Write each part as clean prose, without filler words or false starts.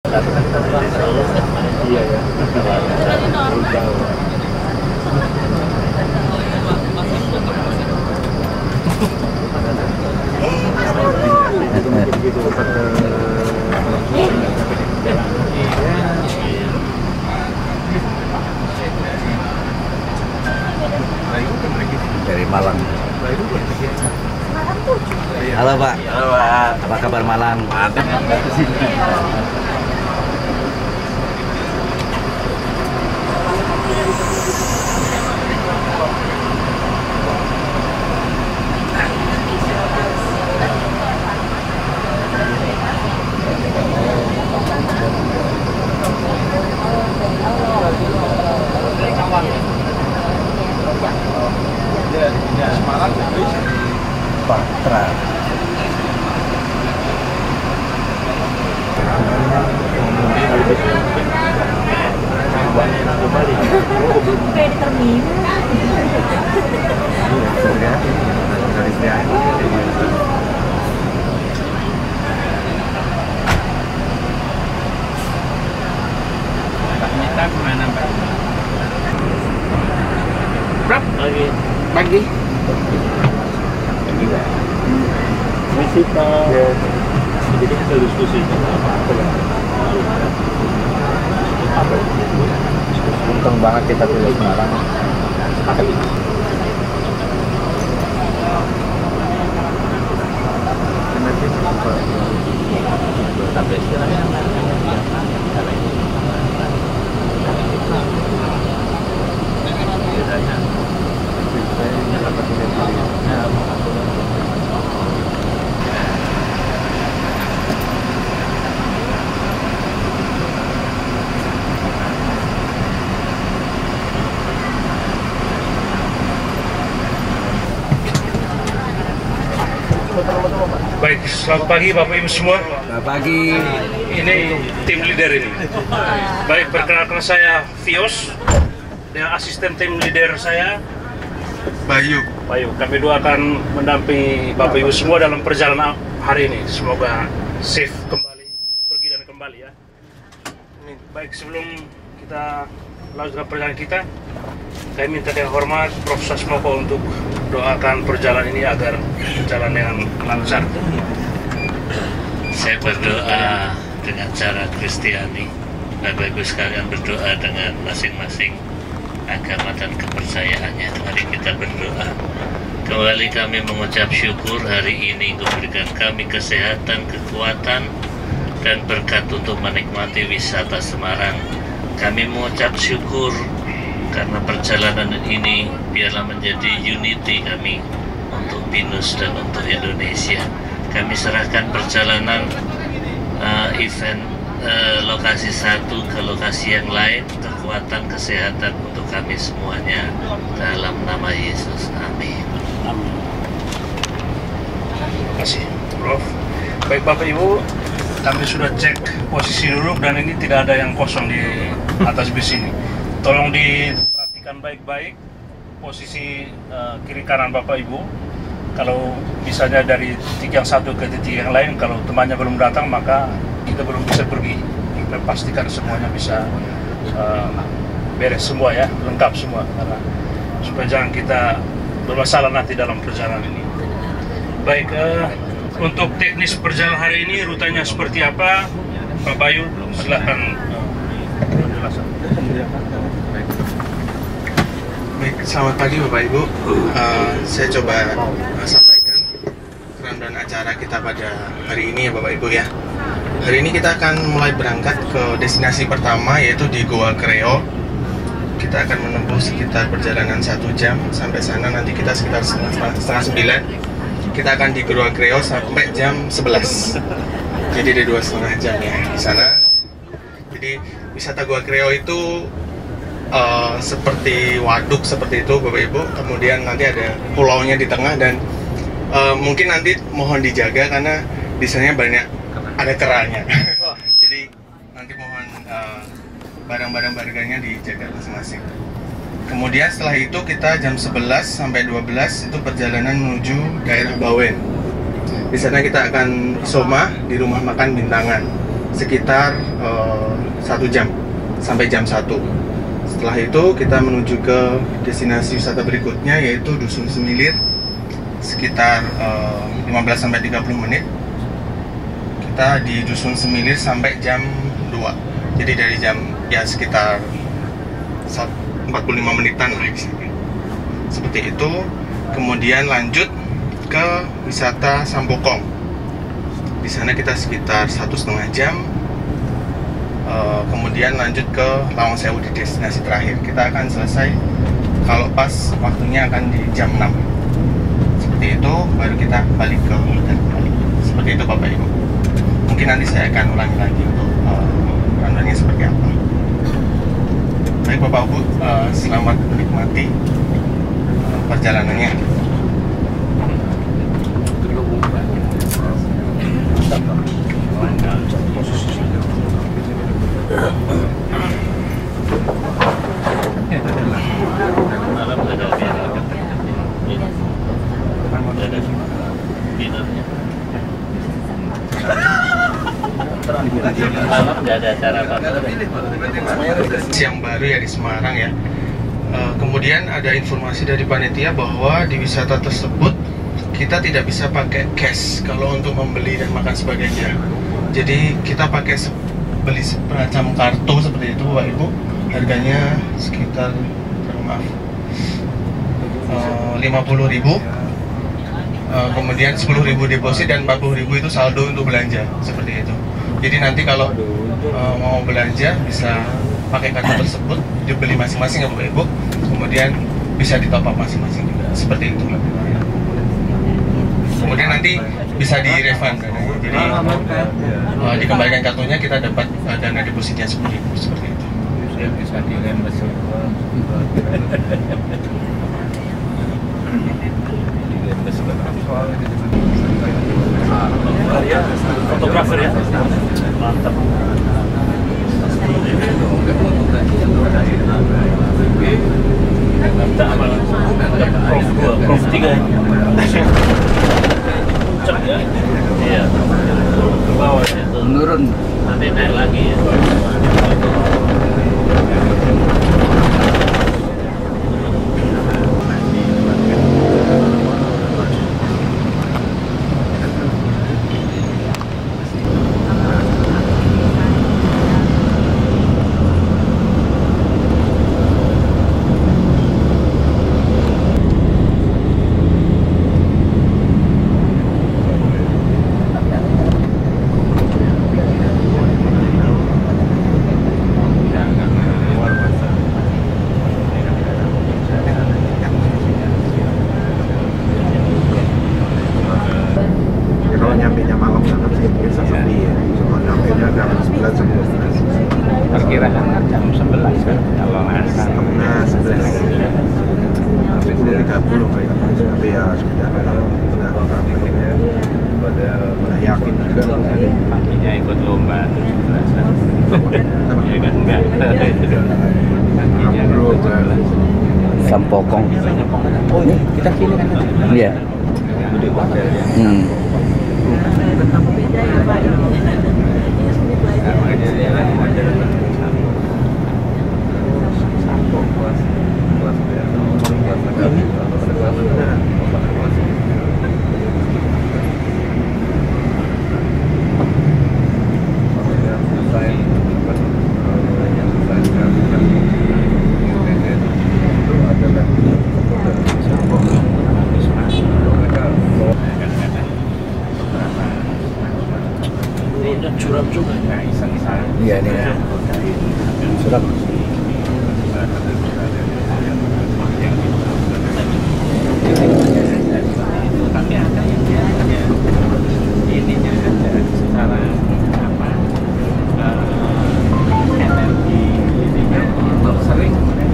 Iya ya. Dari Malang. Halo Pak. Halo Pak. Apa kabar Malang? Mantap. Patra. Kayak di terminal. Pagi. Masih Pak. Ya. Jadi kita diskusi apa? Untung banget kita pilih Semarang. Sampai istilahnya Baik, selamat pagi Bapak Ibu semua. Selamat pagi. Ini tim leader ini. Baik, perkenalkan saya Vios dengan asisten tim leader saya Bayu. Kami dua akan mendampingi Bapak Ibu semua dalam perjalanan hari ini. Semoga safe kembali, pergi dan kembali ya. Baik, sebelum kita lanjutkan perjalanan kita, kami minta yang hormat Prof. Sasmoko untuk doakan perjalanan ini agar berjalan dengan lancar. Saya berdoa dengan cara Kristiani. Bapak Ibu sekalian berdoa dengan masing-masing agama dan kepercayaannya. Mari kita berdoa. Kembali kami mengucap syukur hari ini Engkau berikan kami kesehatan, kekuatan, dan berkat untuk menikmati wisata Semarang. Kami mengucap syukur karena perjalanan ini biarlah menjadi unity kami untuk BINUS dan untuk Indonesia. Kami serahkan perjalanan event lokasi satu ke lokasi yang lain, kekuatan, kesehatan untuk kami semuanya dalam nama Yesus. Amin. Terima kasih, Prof. Baik Bapak Ibu, kami sudah cek posisi duduk dan ini tidak ada yang kosong di atas bis ini. Tolong diperhatikan baik-baik posisi kiri kanan Bapak Ibu. Kalau misalnya dari titik yang satu ke titik yang lain, kalau temannya belum datang maka kita belum bisa pergi. Kita pastikan semuanya bisa beres semua ya, lengkap semua, karena supaya jangan kita bermasalah nanti dalam perjalanan ini. Baik, untuk teknis perjalanan hari ini rutenya seperti apa, Pak Bayu silahkan penjelasan. Baik, selamat pagi Bapak Ibu. Saya coba sampaikan rundown acara kita pada hari ini ya Bapak Ibu ya. Hari ini kita akan mulai berangkat ke destinasi pertama, yaitu di Goa Kreo. Kita akan menempuh sekitar perjalanan 1 jam sampai sana. Nanti kita sekitar setengah 9. Kita akan di Goa Kreo sampai jam 11. Jadi ada 2,5 jam ya di sana. Jadi wisata Goa Kreo itu seperti waduk seperti itu Bapak Ibu. Kemudian nanti ada pulaunya di tengah dan mungkin nanti mohon dijaga karena di sana banyak ada keranya. Jadi nanti mohon barang-barang berharganya dijaga masing-masing. Kemudian setelah itu kita jam 11 sampai 12 itu perjalanan menuju daerah Bawen. Di sana kita akan soma di rumah makan Bintangan. sekitar 1 jam sampai jam 1. Setelah itu kita menuju ke destinasi wisata berikutnya, yaitu Dusun Semilir, sekitar 15 sampai 30 menit. Kita di Dusun Semilir sampai jam 2. Jadi dari jam ya sekitar 45 menitan lah, seperti itu. Kemudian lanjut ke wisata Sampokong. Di sana kita sekitar 1,5 jam. Kemudian lanjut ke Lawang Sewu di destinasi terakhir. Kita akan selesai kalau pas waktunya akan di jam 6. Seperti itu, baru kita balik ke hotel kembali. Seperti itu Bapak Ibu. Mungkin nanti saya akan ulangi lagi untuk rundownnya seperti apa. Baik Bapak Ibu, selamat menikmati perjalanannya. Siang baru ya di Semarang ya. Kemudian ada informasi dari panitia bahwa di wisata tersebut kita tidak bisa pakai cash kalau untuk membeli dan makan sebagainya. Jadi kita pakai beli semacam kartu seperti itu Bapak Ibu. Harganya sekitar 50.000. Kemudian 10.000 deposit dan 40.000 itu saldo untuk belanja, seperti itu. Jadi nanti kalau mau belanja bisa pakai kartu tersebut, dibeli masing-masing ya Bapak Ibu. Kemudian bisa di top up masing-masing juga, seperti itu. Kemudian nanti bisa di refund, jadi dikembalikan kartunya, kita dapat dana depositnya 10.000, seperti itu. Bisa dilembes. Fotografer ya, mantap. Minta apa? Prof 2, Prof 3. Puncak ya? Iya. Ke bawah itu. Menurun. Nanti naik lagi ya. Perkiraan jam 11 kan kalau asal 30 tapi ya sudah yakin juga paginya ikut lomba 17-an. Ya kan enggak. Paginya ikut 17. Sampokong. Oh ini kita kiri kan? Iya. Beda ya Pak. Curam juga. Iya ini ya. Surat. Tapi ada ininya ada secara apa energi ininya untuk sering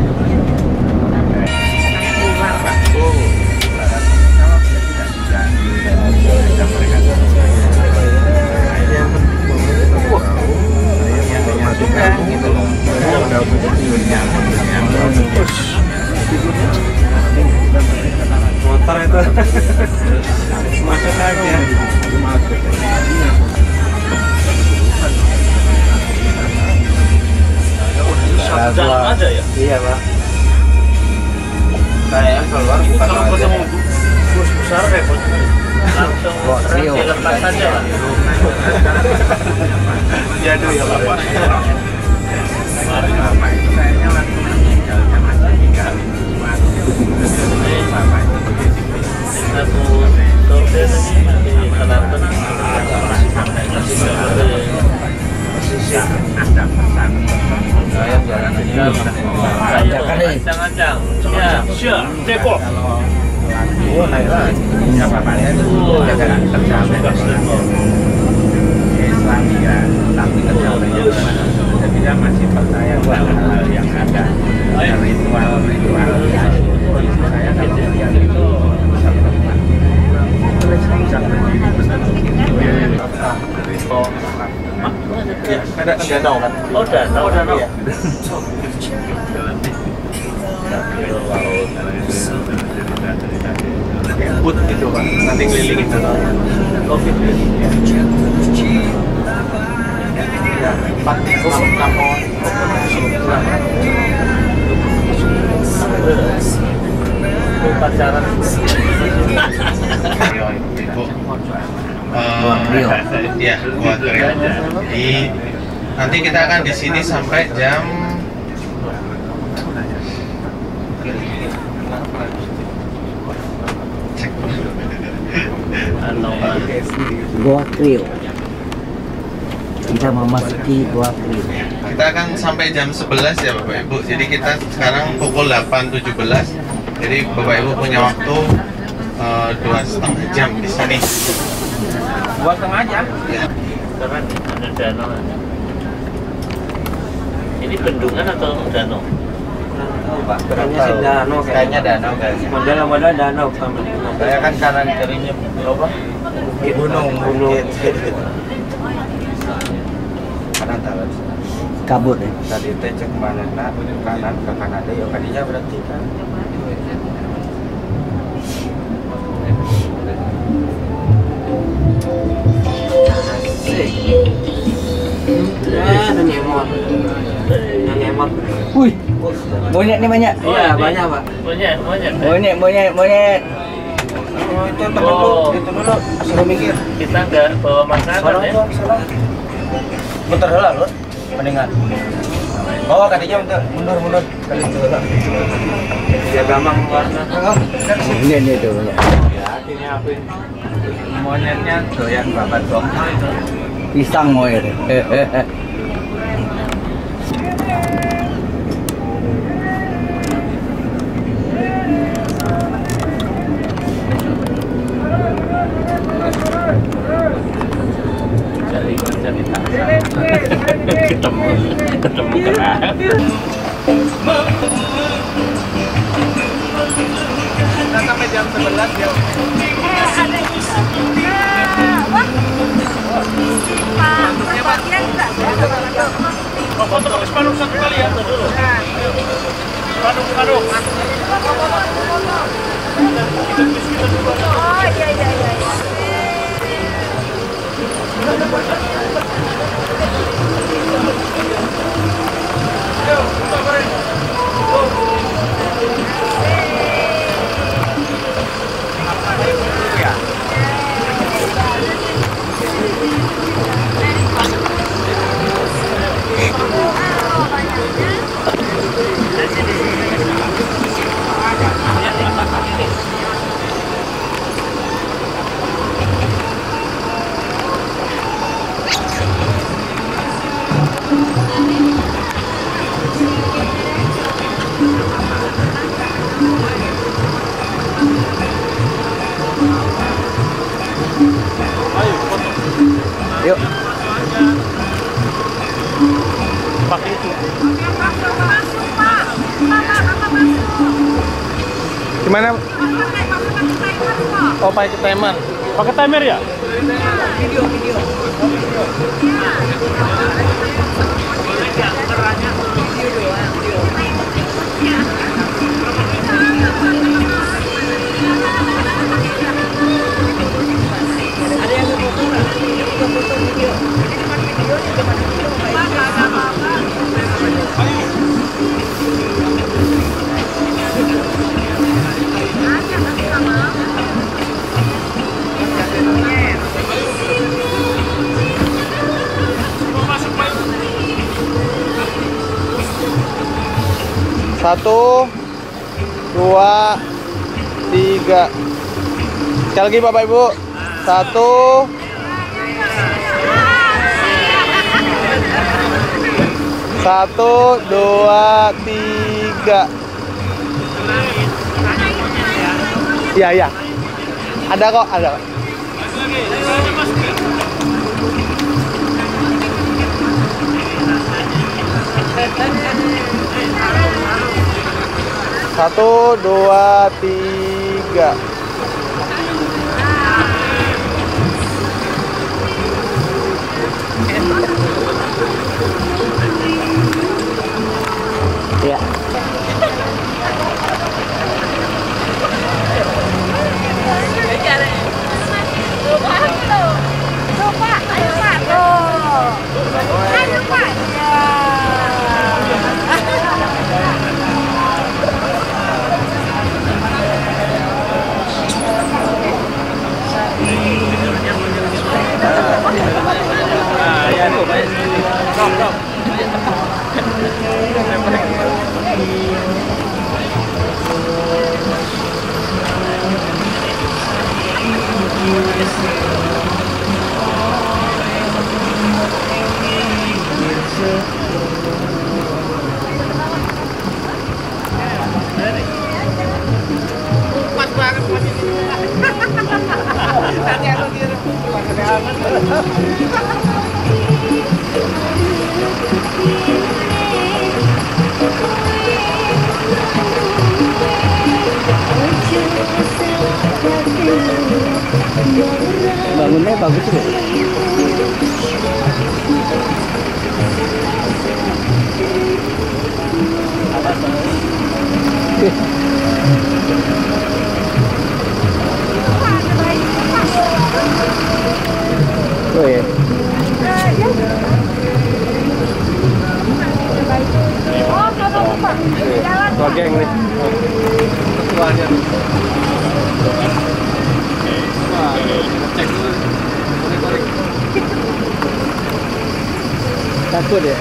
motor itu masuk aja. Jalan aja ya? Iya Pak. Saya keluar Ini bukan kalau aja. ketemu bus besar repot. Langsung Trio. dilepas aja lah. Jadu ya Pak. Aku sore tadi masih tenang-tenang. Saya jalan Ancang-ancang. Ya, siap, dekok. Oh, naik lagi. Siapa Pak? Jangan tercapai. Islami ya, tapi tercapai jadi dia masih percaya hal yang ada ritual saya kalau melihat itu bisa tepat bisa berdiri benar ada danau kan? Oh, danau. Iya. Put gitu Pak, nanti kelilingin danau. Covid ya. Ya, Pak, kampung Pacaran. Ibu. Rio. Ya, buat Rio. Nanti kita akan di sini sampai jam Goa Trio. Kita memasuki Goa Trio. kita akan sampai jam 11 ya Bapak Ibu. Jadi kita sekarang pukul 8.17. Jadi Bapak Ibu punya waktu 2,5 jam di sini. 2,5 jam. Ya. Karena ada danau. Ini bendungan atau danau? Pak, kayaknya sih danau Kayaknya danau kayaknya. Modal danau sama. Saya kan kanan kirinya apa? Gunung. Kanan talas. Kabut ya. Tadi teh cek mana nak kanan ke kanan deh, yuk kadinya berarti kan. Wih, monyet nih banyak. Iya, banyak, Pak. Monyet. Monyet. Oh, itu temen lu, itu dulu suruh mikir. Kita nggak bawa makanan ya. Bentar dulu, lu. Mendingan. Oh, kadinya mundur. Kali itu lah. Biar gampang warna. Ini tuh. Ya, akhirnya apa? Monyetnya doyan babat dong. Pisang monyet. Cari ketemu kerah. Kita sampai jam 11 ya. Oh, foto pakai spanduk satu kali ya, dulu. Spanduk. Oh iya. Yuk. Pakai itu. Gimana? Oh, pakai timer. Pakai timer ya? 1, 2, 3. Sekali lagi Bapak Ibu. 1, 2, 3. Iya. Ada kok, ada. Satu, 2, 3. Ya. Pas banget posisi. Nanti aku kirim pakai aman. Bangunnya bagus tuh. Oh ya. Oh, kalau Pak. Jalan. Geng nih. Ketuanya. Cek dulu. Korek-korek. Takut ya.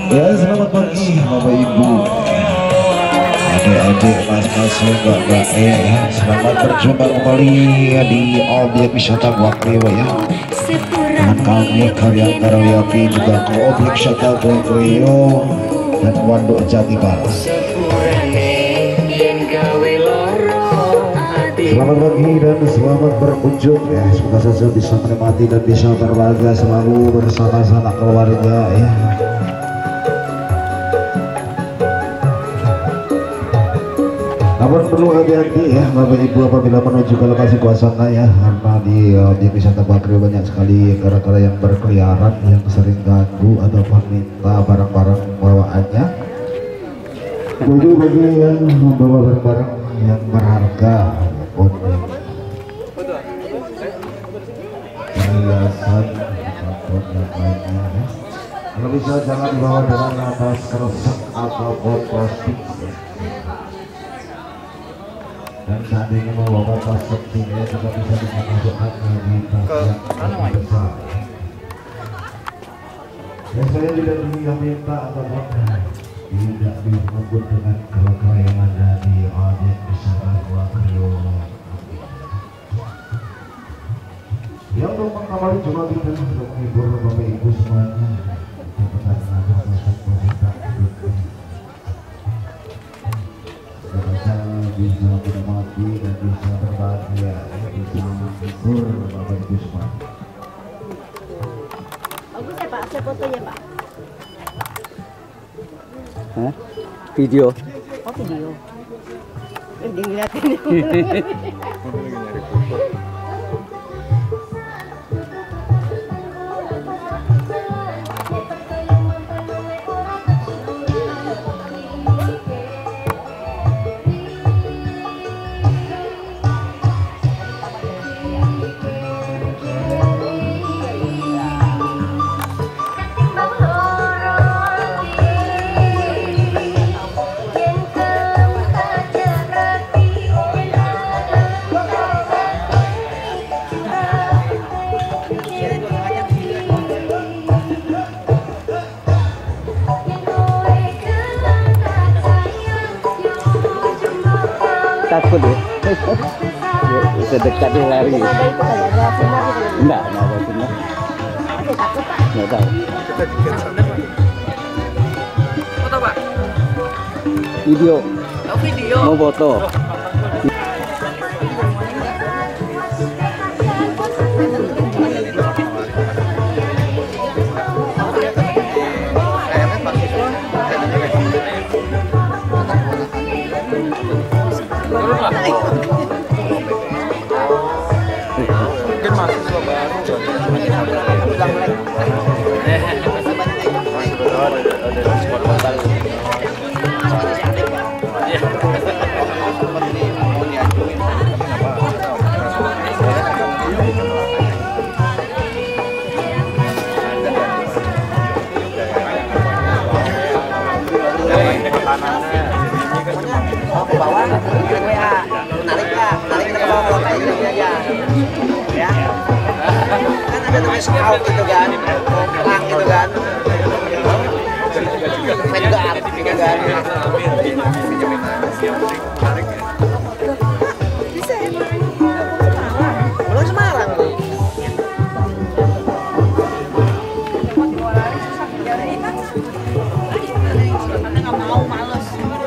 Ya, selamat pagi Bapak Ibu, adik-adik, mas-mas, mbak-mbak ya. Selamat berjumpa kembali di objek wisata Guak Reo ya. Dan kami Karya Karaoke juga ke objek wisata Guak Reo dan Wandok Jatibarang. Selamat pagi dan selamat berkunjung ya. Semoga saja bisa menikmati dan bisa berbahagia selalu bersama sanak keluarga ya. Namun perlu hati-hati ya Bapak Ibu apabila menuju ke lokasi suasana ya, karena di objek wisata Guak Reo banyak sekali kera-kera yang berkeliaran yang sering ganggu atau meminta barang-barang bawaannya. Bagi yang membawa barang-barang yang berharga maupun perhiasan ataupun yang lainnya ya. Kalau bisa jangan dibawa dengan atas kresek ataupun plastik ya. Dan seandainya membawa plastik juga bisa dimasukkan di tas yang besar. Dan saya tidak minta ataupun tidak dihubung dengan kera-kera yang ada di objek wisata Guak Reo. Ya, untuk mengawali juga kita untuk menghibur Bapak Ibu semuanya. Kita ada masak positif hidupnya. Kita bisa menikmati dan bisa berbahagia, bisa menghibur Bapak Ibu semuanya. Bagus ya Pak, saya fotonya Pak. Hah? Video. Oh video. Dilihatin. Takut ya? Bisa dekat dia lari. Enggak ada sinar. Enggak tahu. Foto Pak. Video. Oh video. Mau foto. Mungkin mahasiswa baru Scout gitu kan, pelang gitu kan, main guard gitu kan. Bisa emang, belum Semarang tuh. Nggak mau, males.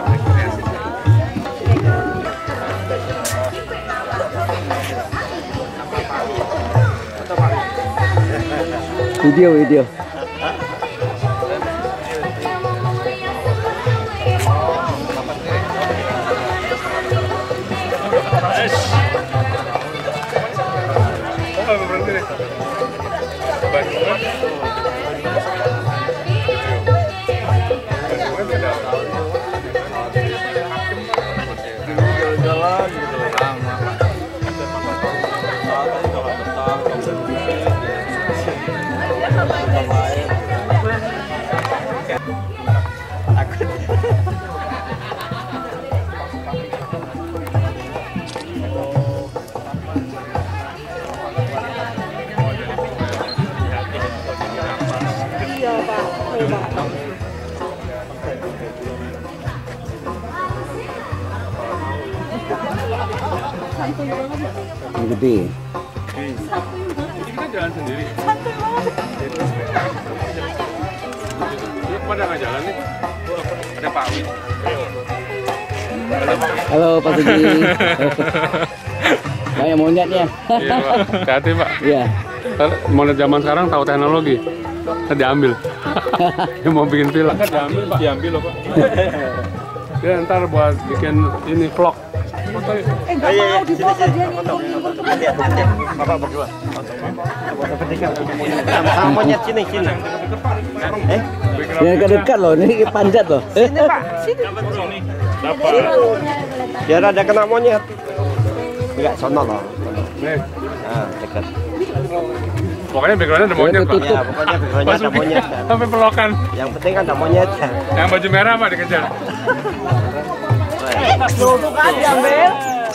Video. jalan-jalan gitu lama. Ini gede. Kita jalan sendiri. Ini pada nggak jalan nih? Ada Pak Win. Halo Pak Sugi. Banyak monyetnya. Iya Pak, hati-hati Pak. Iya. Monyet zaman sekarang tahu teknologi. Ntar diambil. Dia mau bikin film. Ntar diambil Pak. Diambil loh Pak. Ya ntar buat bikin ini vlog. Foto yuk. Enggak mau difoto dia nih. Bapak berdua. Foto bertiga. Sama monyet sini. Yang dekat loh, ini panjat loh. Sini Pak, sini. Dapat. Biar ada kena monyet. Enggak sono loh. Nih. Nah, dekat. Pokoknya backgroundnya ada monyet Pak. Ya, pokoknya backgroundnya ada monyet. Sampai pelokan. Yang penting kan ada monyet. Yang baju merah Pak dikejar. Tuh kan diambil.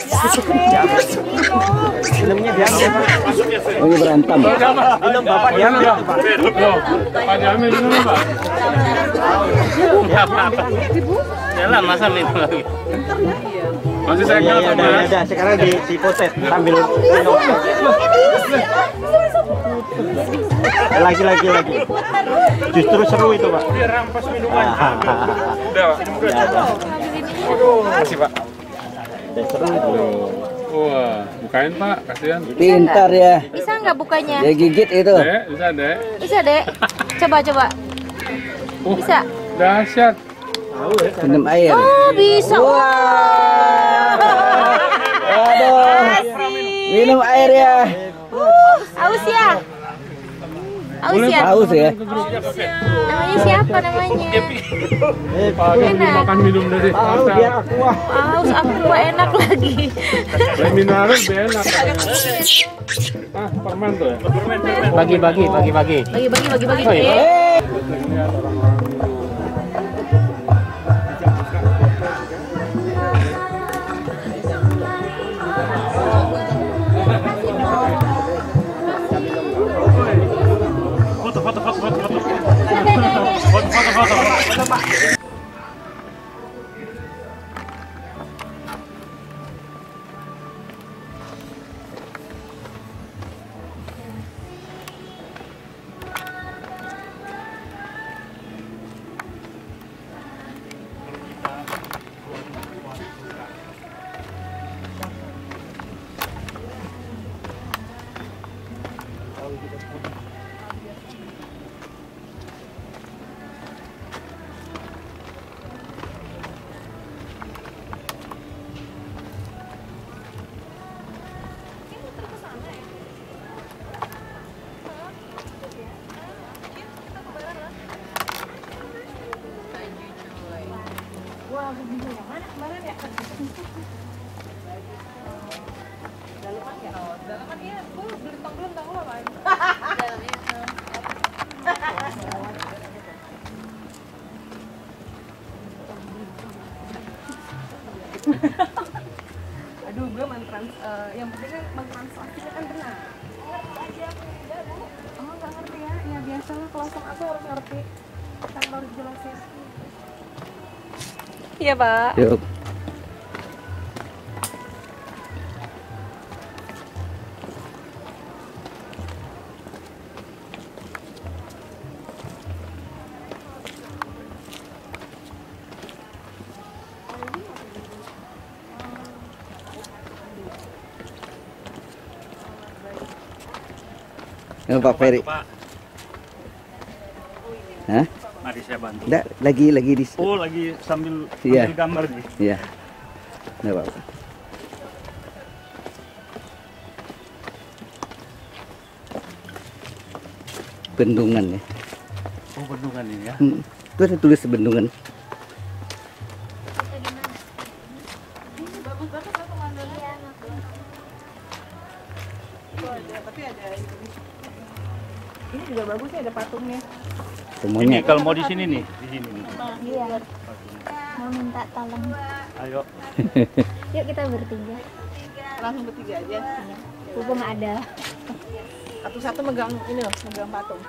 Filmnya diambil Pak. Ini berantem. Film Bapak diambil Pak. Loh, Pak diambil dulu Pak. Jalan masa minum lagi. Masih saya Ya kenal Pak. udah, sekarang dipotet sambil minum. Lagi. Justru seru itu Pak. Dia rampas minumannya. Udah Pak. Makasih Pak. Seru itu. Wah, bukain Pak, kasihan. Pintar ya. Bisa nggak bukanya? Dia gigit itu. Dek, bisa Dek. Bisa, Dek. Coba. Bisa. Dahsyat. Minum air. Oh, bisa. Aduh. Minum air ya. Aus ya? Aus ya? Haus ya. Namanya siapa namanya? Pak, Enak. makan minum dari. Biar aku Aus, aku enak lagi. Mineral lebih enak. Ah, permen tuh ya. Bagi. Bagi. Aduh, gue yang penting kan mentranslasinya kan benar. Oh, nggak ngerti ya? Ya biasalah kelasnya aku harus ngerti. Kan harus jelasin. Iya Pak. Yuk. Pak Ferry. Hah? Mari saya bantu. Enggak, lagi di. Oh, lagi sambil Iya. gambar nih. Iya. Enggak apa-apa. Bendungan ya. Oh, bendungan ini ya. Itu ada tulis bendungan. Ini juga bagus ya, ada patungnya. Ini kalau mau di sini nih, di sini nih. Iya. Mau minta tolong. Ayo. Yuk kita bertiga. Langsung bertiga aja. Mumpung ada. Satu-satu megang ini loh, megang patung.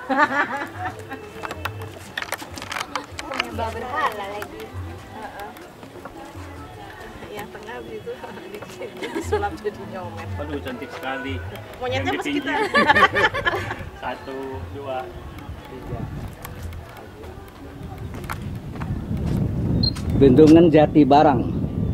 Menyembah berhala lagi. Yang tengah begitu disulap jadi nyomet. Aduh cantik sekali. Monyetnya mas kita. 1, 2, 3. Bendungan Jati Barang.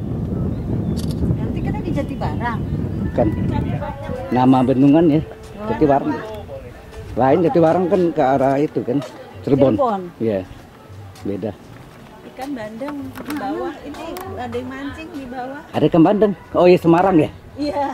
Nanti kita di Jati Barang. Kan nama bendungan ya, Jati Barang. Lain Jati Barang kan ke arah itu kan, Cirebon. Iya, beda. Ikan bandeng di bawah, ini ada yang mancing di bawah. Ada ikan bandeng. Oh iya, Semarang ya? Iya.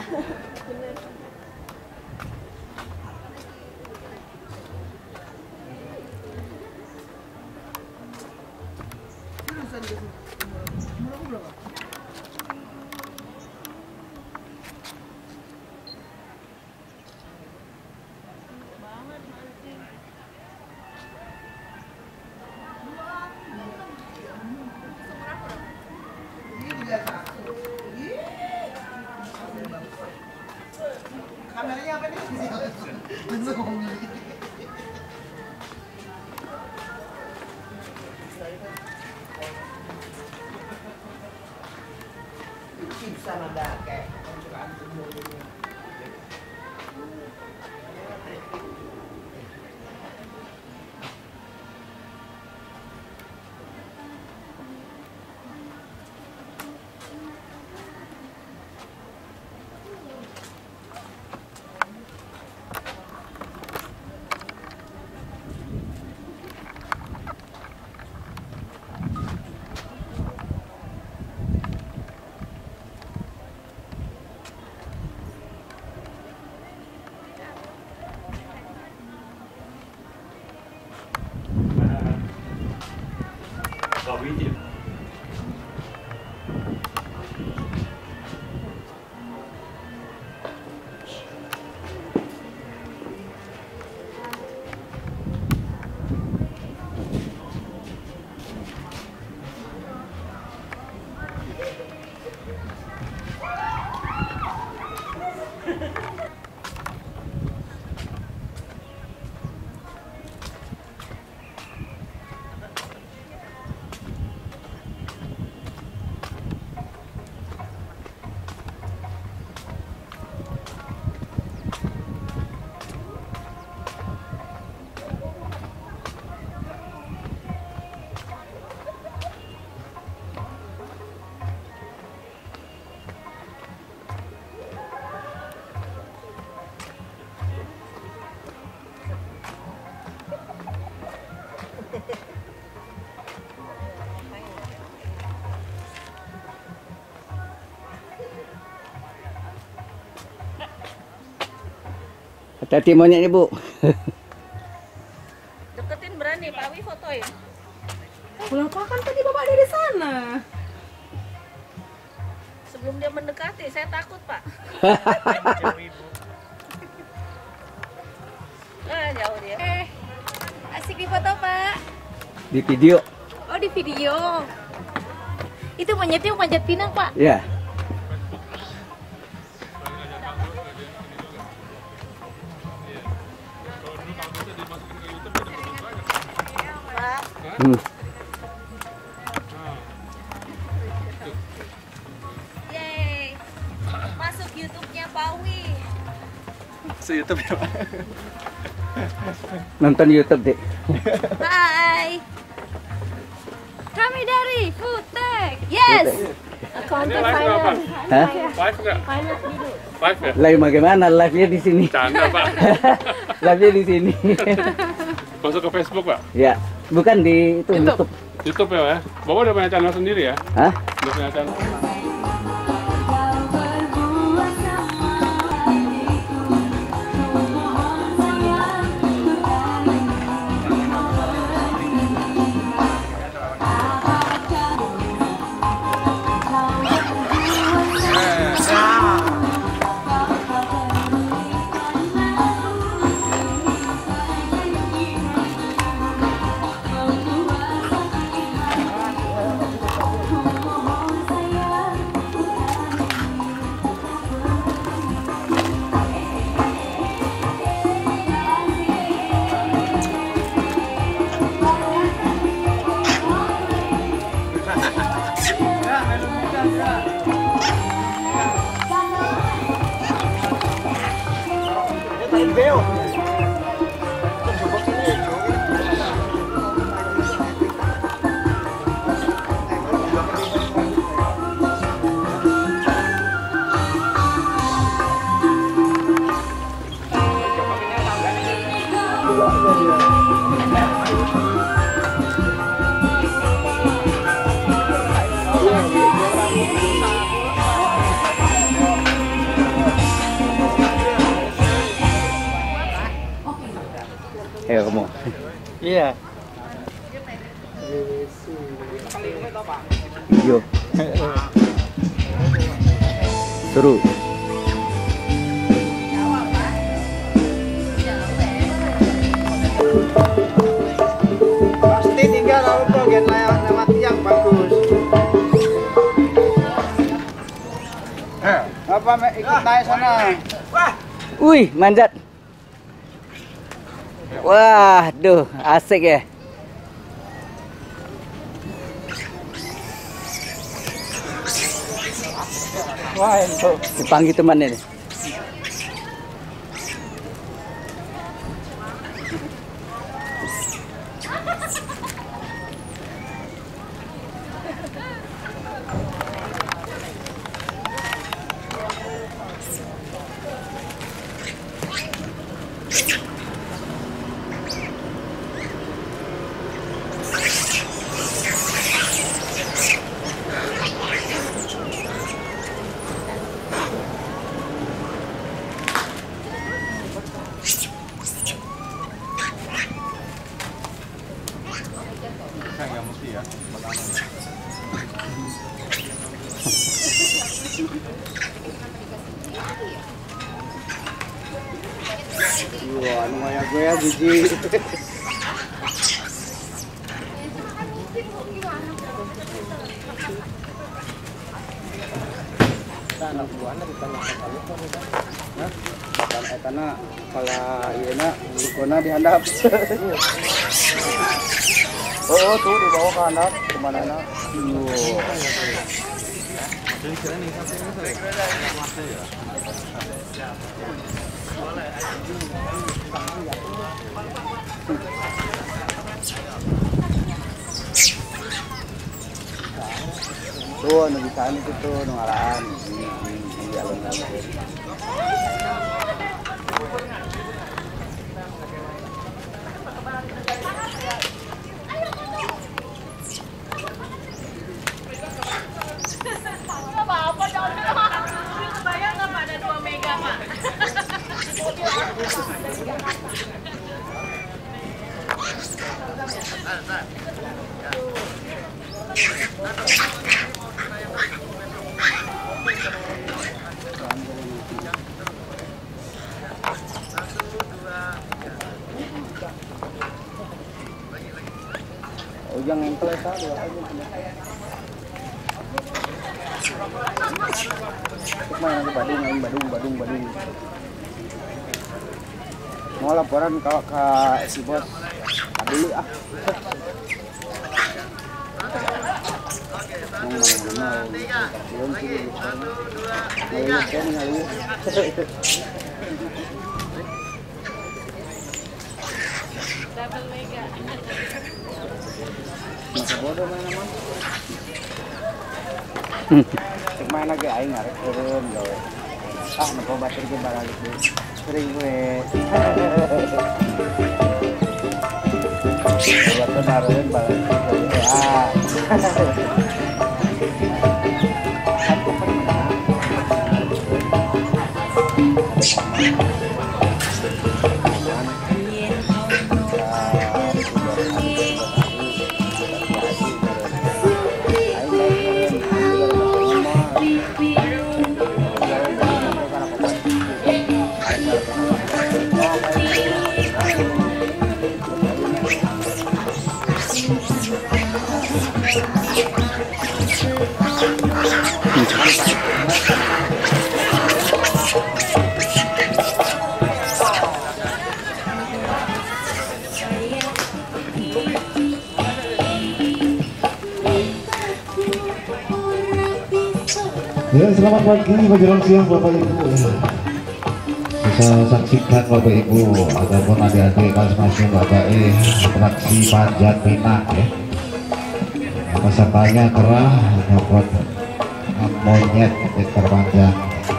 Kameranya apa nih? Bisa ada kayak hati-hati monyetnya, Bu. Deketin berani, Pak Wi fotoin. Kenapa kan tadi Bapak ada di sana? Sebelum dia mendekati, saya takut, Pak. Jauh dia. Asik di foto, Pak. Di video. Oh, di video. Itu monyetnya manjat pinang, Pak. Ya. Yeay. Masuk YouTube-nya Pak Wi. YouTube ya, Pak. Nonton YouTube, Dek. Hai. Kami dari Foodtech. Yes. Konten finance. Hah? Live nggak? Finance dulu. Live ya? Live bagaimana? Live-nya di sini. Canda Pak. Live-nya di sini. Masuk ke Facebook Pak? Ya, bukan di itu YouTube. YouTube ya? Bapak udah punya channel sendiri ya? Hah? Udah punya channel. Ayo kamu. Iya. Video. Seru. Pasti tinggal lalu tuh gen lewat yang bagus. Apa ikut naik sana? Wih, manjat. Wah, duh, asik ya. Wah, itu. Dipanggil temannya nih. Wah, lumayan gue ya jijik. Anak buahnya ditanya karena kalau iya bukona dihandap. Oh tuh dibawa ke handap kemana nak? Tuh, nu bisa itu tuh, nu ngalaan di alun-alun. Apa-apa, bayang nggak pada 2 mega, Pak? Ujang yang kelihatan dua aja. Main Badung. Mau laporan ke si bos. Dulu ah. Double mega. Masa bodoh main aman. Cek main lagi aing ngarep turun gawe. Ah, nopo batur ge balik deui. Sering we. Batur nareun balik deui. Ah. Ya, selamat pagi menjelang siang Bapak Ibu. bisa saksikan Bapak Ibu ataupun adik-adik masing-masing Bapak atraksi panjat pinang ya. Pesertanya kerah dapat monyet terpanjang.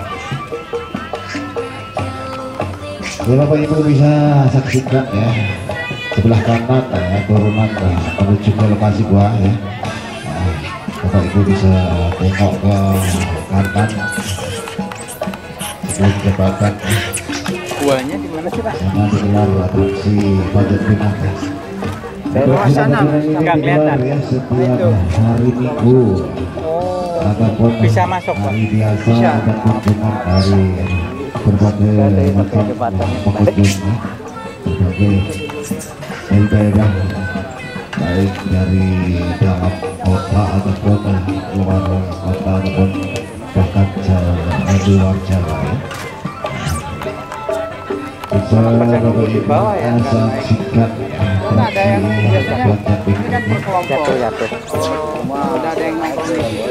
Ya, Bapak Ibu bisa saksikan ya sebelah kanan ya, turunan menuju ke lokasi buah ya. Bapak Ibu bisa tengok ke kanan sebelum jembatan. Buahnya di mana sih Pak? Sana digelar atraksi panjat pinang. Dari sana nggak kelihatan ya, setiap hari Minggu ataupun bisa masuk Pak? hari biasa Bisa. ataupun dengan hari berbagai macam pengunjung ya. Berbagai dari daerah baik dari dalam kota ataupun luar kota ataupun bahkan luar Jawa ya. Bisa Bapak Ibu saksikan ada yang biasanya panjat ini pinang kan ini. berkelompok. Udah ada yang naik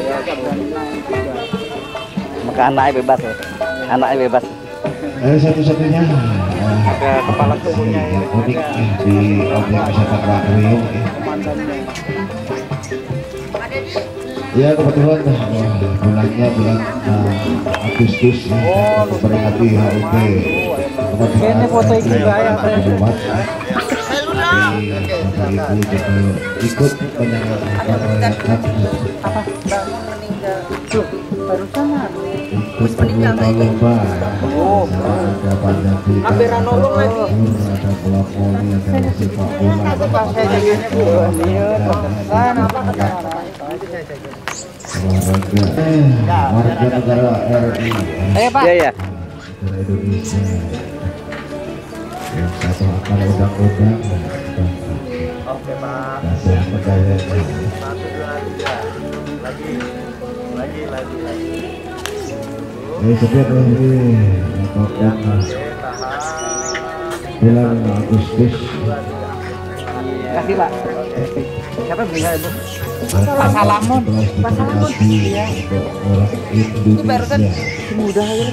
maka anaknya bebas ya. Anaknya bebas. Satu-satunya Ada kepala sukunya yang unik di objek wisata akuarium ya. Kebetulan bulannya bulan Agustus ya, memperingati HUT Kayaknya foto itu juga ya. Ibu juga ikut menyaksikan Barusan ikut berlomba-lomba ada panjat pinang, ada bola voli, ada sepak bola, warga negara RI Pak. Iya ya. negara Indonesia yang satu akan undang-undang kasih negara setiap hari ataupun bulan Agustus Kasih Pak. Siapa bisa Ibu? Pak Salamun. Iya. Orang Indonesia. Mudah aja.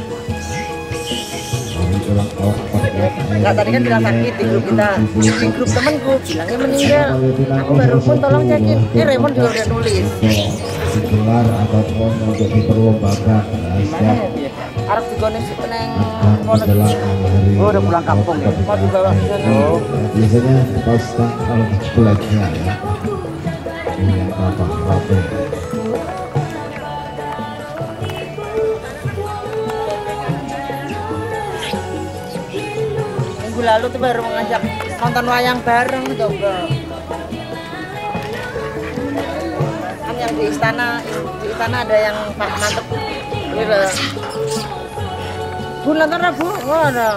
Enggak, tadi kan bilang sakit di grup kita, di grup temanku bilangnya meninggal. Aku baru pun tolong cekin. Ini Raymond juga udah nulis. Digelar ataupun untuk diperlombakan setiap Arab juga nih peneng. menjelang hari. Oh, udah pulang kampung ya? Mau dibawa ke sana. Biasanya pas tanggal 17-nya ya. Ini yang apa-apa. Minggu lalu tuh baru mengajak nonton wayang bareng coba. Kan yang di istana ada yang Pak Mantep. Gitu. Bu nonton Bu? Oh, ada.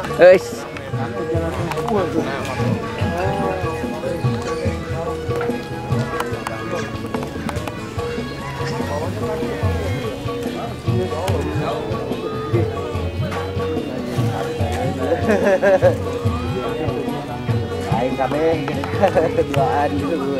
Lain kami duaan gitu Bu.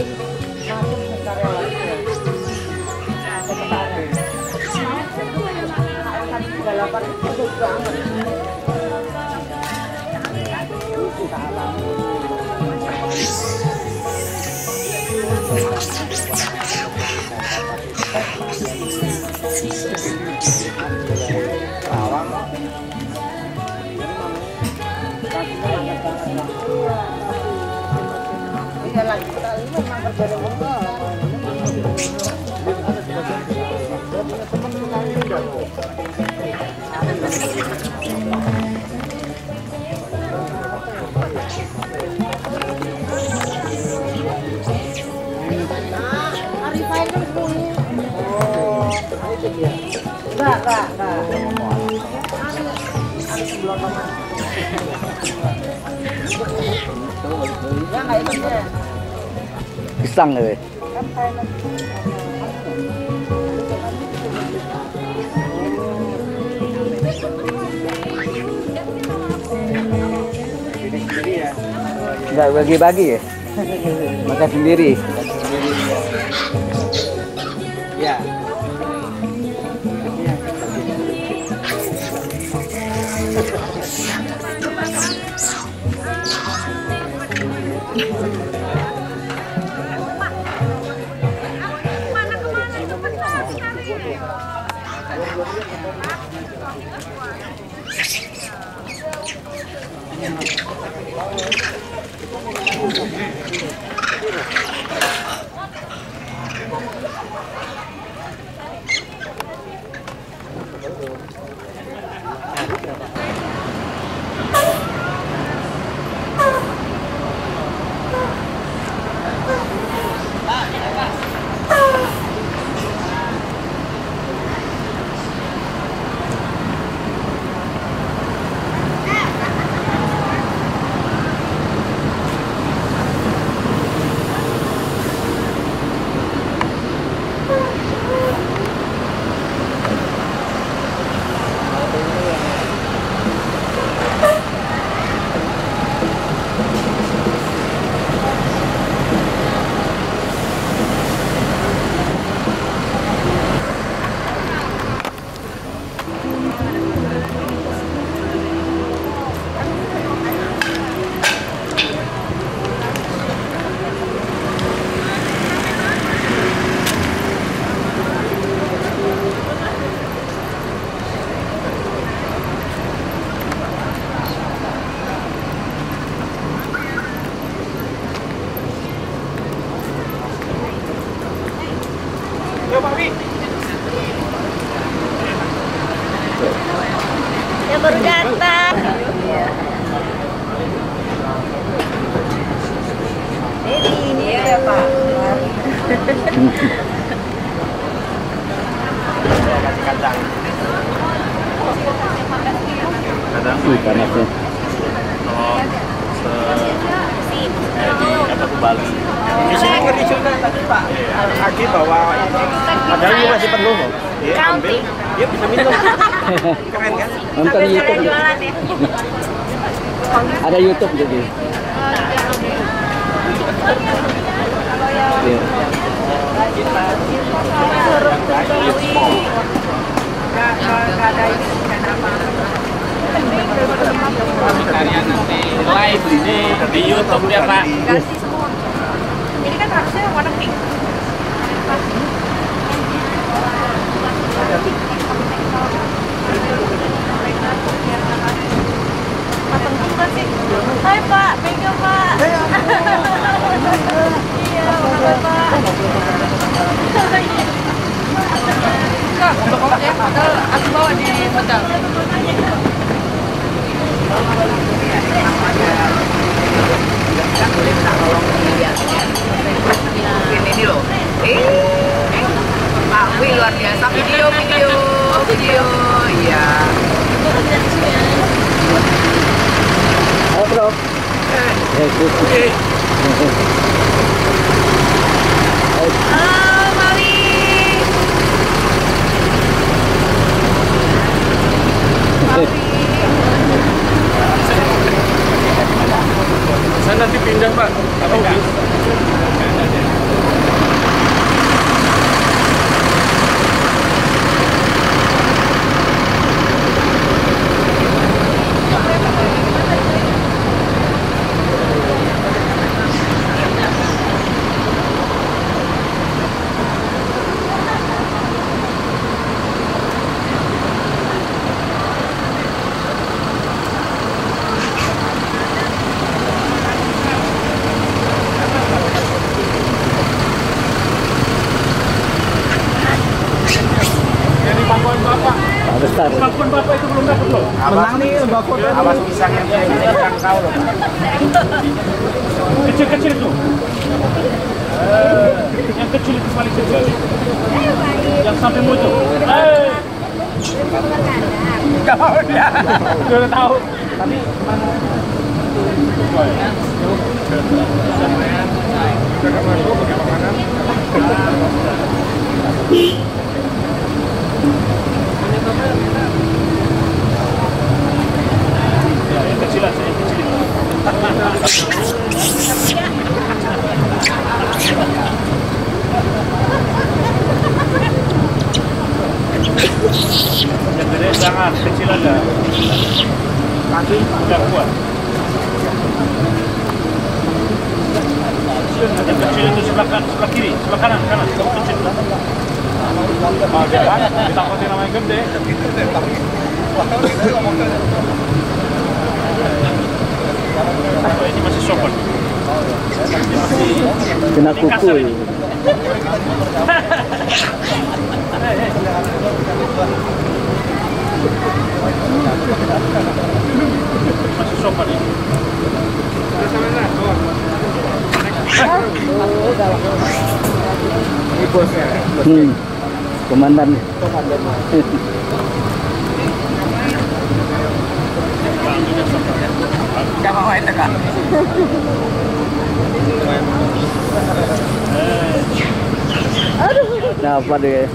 Pisang ya. Enggak bagi-bagi ya? Makan sendiri. Ya. Kacang. Kadang Panasnya. kalau di apa tuh Bali. Di sini ngeri juga tadi Pak. Lagi bawa ini. Padahal ini masih penuh loh. Dia ambil, dia bisa minum. Keren kan? Nonton YouTube. Ada YouTube jadi. Iya. Kalian nanti live ini di YouTube ya Pak. Ini kan harusnya warna pink. Hai Pak, Mega Pak. Iya, makasih Pak. Kak, untuk ya, aku bawa di hotel. Ini loh. Pak Wi luar biasa. Video. Iya. Halo bro. Halo, Mami. Saya nanti pindah Pak. Atau bis? Besar. Pangkuan Bapak itu belum dapat loh. Menang nih Mbak Foto. Awas pisang yang kau loh. Kecil-kecil itu. Yang kecil itu paling kecil. Yang sampai mutu. Gak mau dia. Udah tahu. Tapi Yang kecil aja, yang kecil itu. Yang gede jangan, kecil aja. Nanti udah kuat. Yang kecil itu sebelah kiri, sebelah kanan. Kamu kecil. Ditakutin namanya gede. Ini masih sopan. Kena kuku. Masih sopan ini. ini bosnya. Komandan. Gak mau itu Kak. Nah, apa deh?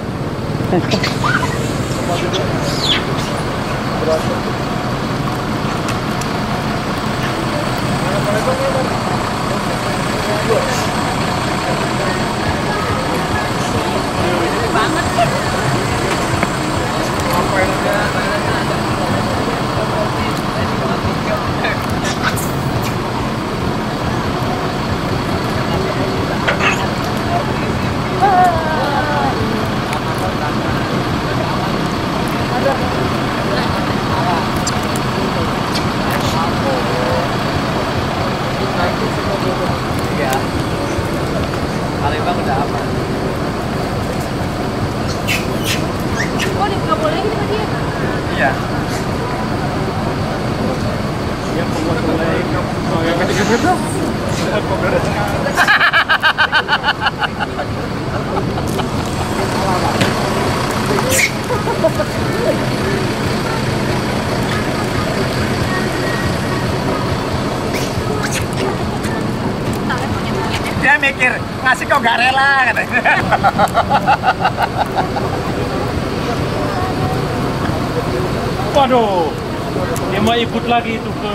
Palembang udah aman. Oh, nggak boleh gitu tadi ya? Iya. Yang pembuat mulai yang ketiga berapa? ngasih kok gak rela katanya. Waduh, dia mau ikut lagi itu ke.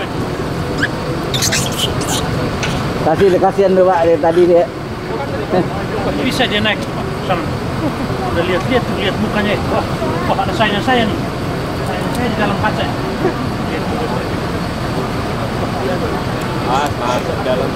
Kasihan tuh Pak dari tadi dia. Bisa dia naik Pak. Sana. Udah lihat mukanya. Wah ada saya nih. Saya di dalam kaca. Masuk dalam.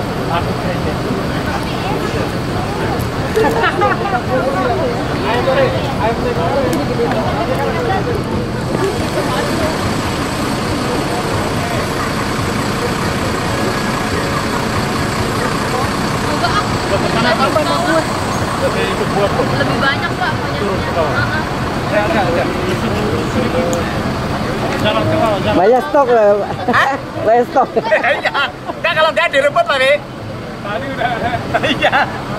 Lebih banyak Pak. Banyak stok lah. Banyak stok. Enggak kalau enggak direbut tadi. Tadi udah. Iya.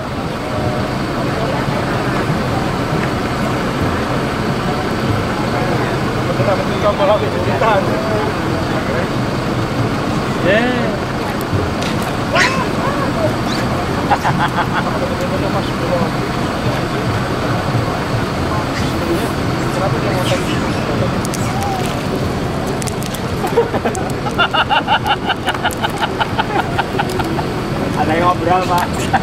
Ada yang ngobrol Pak.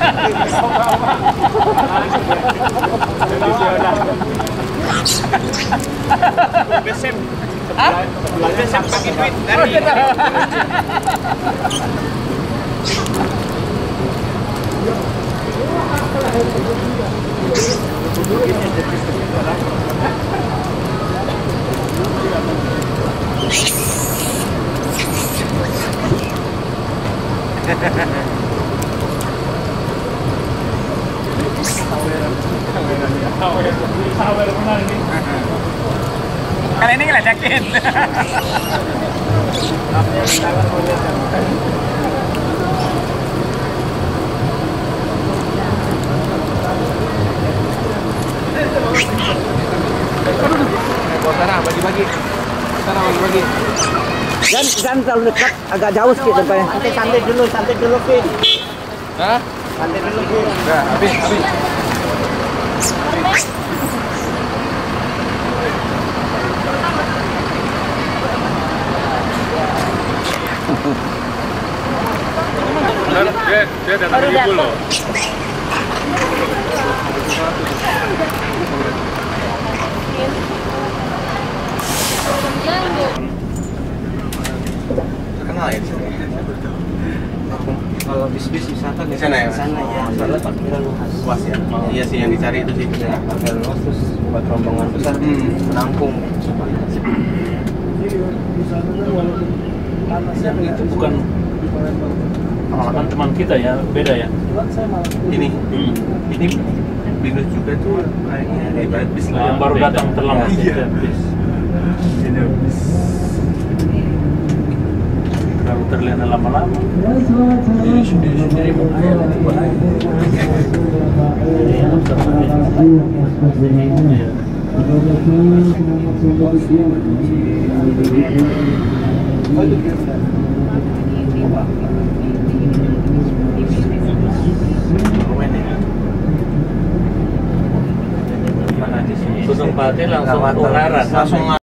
Besem. Besem pakai duit dari. Kali ini ngeledakin. Bagi-bagi. Jangan terlalu dekat, agak jauh sedikit tempatnya. Santai dulu, Vin. Hah? Santai dulu, Vin. Udah, habis. Dia datang ibu loh. Terkenal ya di sini. Kalau bis-bis wisata Di sana ya? Di sana ya. Soalnya parkiran luas. Luas ya. Iya sih yang dicari itu sih. Ya, parkiran luas terus buat rombongan besar menampung. Yang itu bukan pengalaman teman kita ya, beda ya. Ini binus juga tuh kayaknya hebat bis lah. Yang baru datang terlambat. Iya. Bis. Ini bis. Kalau terlihat lama-lama. Gunung Pati langsung Ungaran.